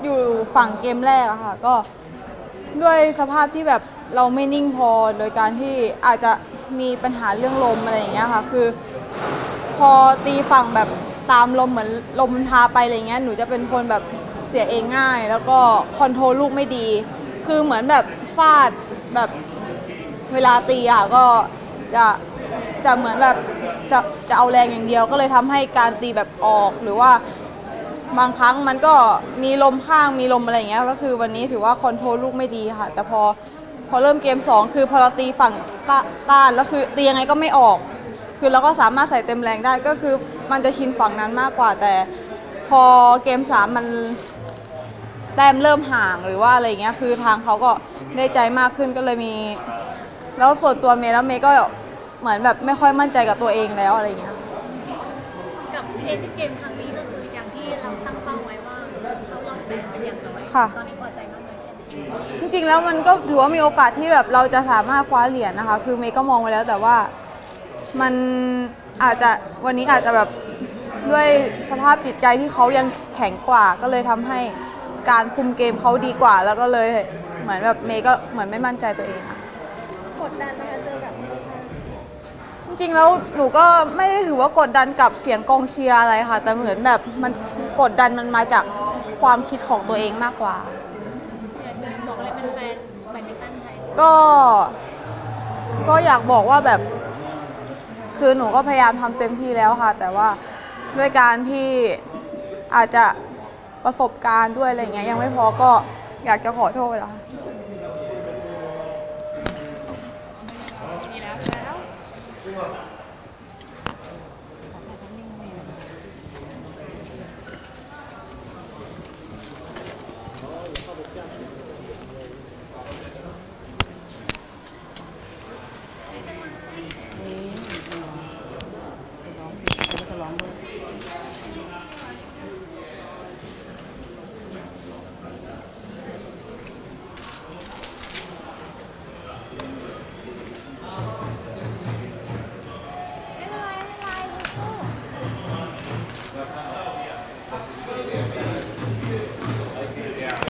อยู่ฝั่งเกมแรกอะค่ะก็ด้วยสภาพที่แบบเราไม่นิ่งพอโดยการที่อาจจะมีปัญหาเรื่องลมอะไรอย่างเงี้ยค่ะคือพอตีฝั่งแบบตามลมเหมือนลมพาไปอะไรเงี้ยหนูจะเป็นคนแบบเสียเองง่ายแล้วก็คอนโทรลลูกไม่ดีคือเหมือนแบบฟาดแบบเวลาตีอะก็จะเหมือนแบบจะเอาแรงอย่างเดียวก็เลยทำให้การตีแบบออกหรือว่าบางครั้งมันก็มีลมข้างมีลมอะไรอย่างเงี้ยก็คือวันนี้ถือว่าคอนโทรลลูกไม่ดีค่ะแต่พอเริ่มเกม2คือพอเราตีฝั่งต้านแล้วคือตียังไงก็ไม่ออกคือเราก็สามารถใส่เต็มแรงได้ก็คือมันจะชินฝั่งนั้นมากกว่าแต่พอเกม3มันแต้มเริ่มห่างหรือว่าอะไรอย่างเงี้ยคือทางเขาก็ได้ใจมากขึ้นก็เลยมีแล้วส่วนตัวเมย์แล้วเมย์ก็เหมือนแบบไม่ค่อยมั่นใจกับตัวเองแล้วอะไรอย่างเงี้ยกับเอเชียนเกมครั้งนี้ก็คืออย่างที่เราตั้งเป้าไว้ว่าเราลองแต่เป็นอย่างน้อยตอนนี้พอใจมากเลยจริงๆแล้วมันก็ถือว่ามีโอกาสที่แบบเราจะสามารถคว้าเหรียญนะคะคือเมย์ก็มองไว้แล้วแต่ว่ามันอาจจะวันนี้อาจจะแบบด้วยสภาพจิตใจที่เขายังแข็งกว่าก็เลยทำให้การคุมเกมเขาดีกว่าแล้วก็เลยเหมือนแบบเมย์ก็เหมือนไม่มั่นใจตัวเองค่ะกดดันไหมคะเจอกับจริงๆแล้วหนูก็ไม่ได้ถือว่ากดดันกับเสียงกองเชียร์อะไรค่ะแต่เหมือนแบบมันกดดันมันมาจากความคิดของตัวเองมากกว่าอยากจะบอกอะไรเป็นแฟนแบดมินตันไทยก็อยากบอกว่าแบบคือหนูก็พยายามทำเต็มที่แล้วค่ะแต่ว่าด้วยการที่อาจจะประสบการณ์ด้วยอะไรเงี้ยยังไม่พอก็อยากจะขอโทษนะคะนี่แล้ว